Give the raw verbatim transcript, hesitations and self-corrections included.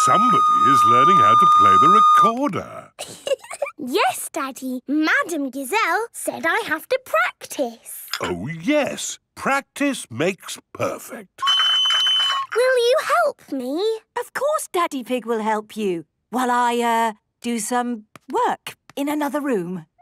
Somebody is learning how to play the recorder. Yes, Daddy. Madam Gazelle said I have to practice. Oh, yes. Practice makes perfect. Will you help me? Of course Daddy Pig will help you while I, uh, do some work in another room.